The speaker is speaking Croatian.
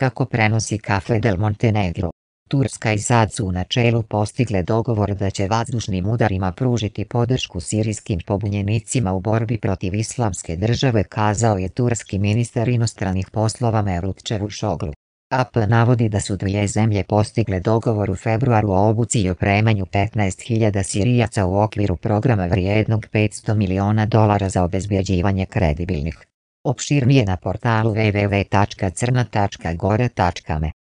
kako prenosi Cafe del Montenegro. Turska i Sad su u načelu postigle dogovor da će vazdušnim udarima pružiti podršku sirijskim pobunjenicima u borbi protiv Islamske države, kazao je turski ministar inostranih poslova Mevlut Čavuşoğlu. AP navodi da su dvije zemlje postigle dogovor u februaru o obuci i opremanju 15.000 Sirijaca u okviru programa vrijednog $500 miliona za obezbjeđivanje kredibilnih. Opširnije na portalu www.crna.gore.me